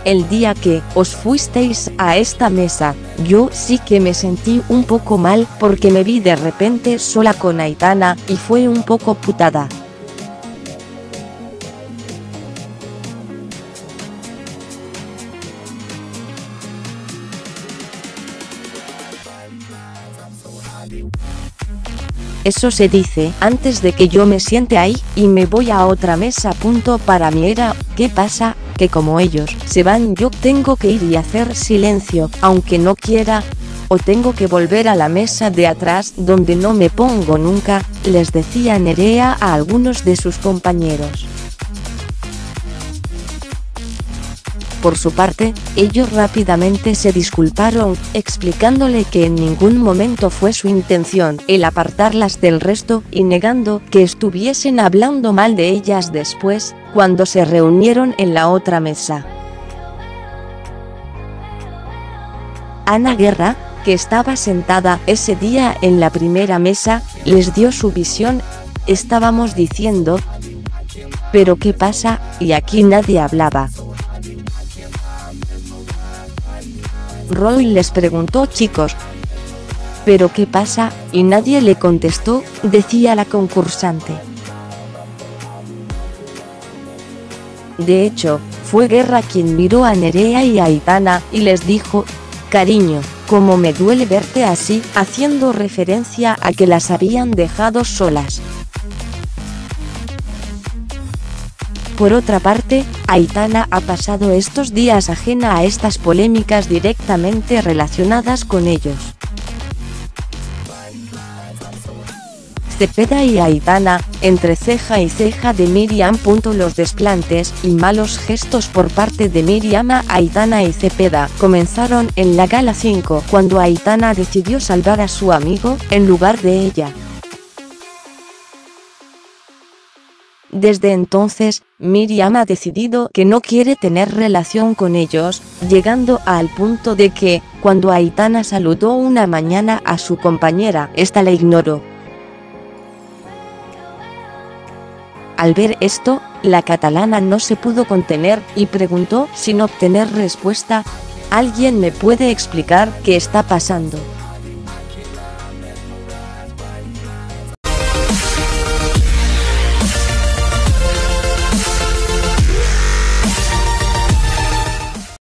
el día que os fuisteis a esta mesa, yo sí que me sentí un poco mal porque me vi de repente sola con Aitana y fue un poco putada. Eso se dice antes de que yo me siente ahí y me voy a otra mesa. Para mí era, ¿qué pasa? Que como ellos se van yo tengo que ir y hacer silencio, aunque no quiera. O tengo que volver a la mesa de atrás donde no me pongo nunca, les decía Nerea a algunos de sus compañeros. Por su parte, ellos rápidamente se disculparon, explicándole que en ningún momento fue su intención el apartarlas del resto y negando que estuviesen hablando mal de ellas después, cuando se reunieron en la otra mesa. Ana Guerra, que estaba sentada ese día en la primera mesa, les dio su visión. Estábamos diciendo, ¿pero qué pasa? Y aquí nadie hablaba. Roy les preguntó, chicos, ¿pero qué pasa? Y nadie le contestó, decía la concursante. De hecho, fue Guerra quien miró a Nerea y a Aitana y les dijo, cariño, cómo me duele verte así, haciendo referencia a que las habían dejado solas. Por otra parte, Aitana ha pasado estos días ajena a estas polémicas directamente relacionadas con ellos. Cepeda y Aitana, entre ceja y ceja de Miriam. Los desplantes y malos gestos por parte de Miriam a Aitana y Cepeda comenzaron en la gala 5 cuando Aitana decidió salvar a su amigo en lugar de ella. Desde entonces, Miriam ha decidido que no quiere tener relación con ellos, llegando al punto de que, cuando Aitana saludó una mañana a su compañera, esta la ignoró. Al ver esto, la catalana no se pudo contener y preguntó sin obtener respuesta, ¿alguien me puede explicar qué está pasando?